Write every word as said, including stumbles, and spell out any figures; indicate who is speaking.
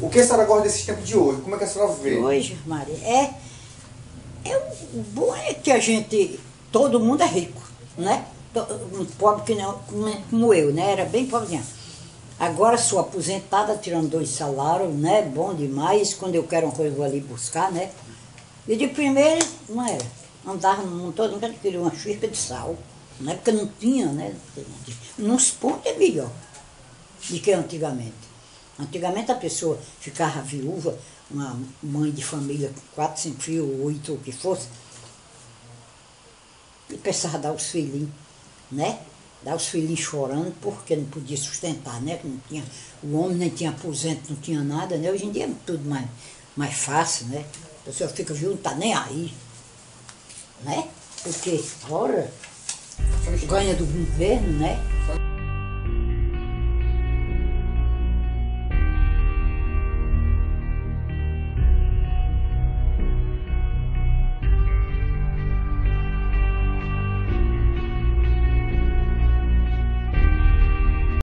Speaker 1: O que a senhora gosta desse tempo de hoje? Como é que a senhora vê?
Speaker 2: Hoje, Maria, é, é o bom é que a gente, todo mundo é rico, né? Um pobre que não, como eu, né? Era bem pobrezinha. Agora sou aposentada, tirando dois salários, né? Bom demais. Quando eu quero uma coisa, eu vou ali buscar, né? E de primeiro, não era. Andava no mundo todo, nunca queria uma xícara de sal. Na época não tinha, né? Nos pontos é melhor do que antigamente. Antigamente a pessoa ficava viúva, uma mãe de família com quatro, cinco filhos, oito, ou o que fosse, e precisava dar os filhinhos, né? Dar os filhinhos chorando porque não podia sustentar, né? Não tinha, o homem nem tinha aposento, não tinha nada, né? Hoje em dia é tudo mais, mais fácil, né? A pessoa fica viúva, não está nem aí, né? Porque, ora, ganha do governo, né?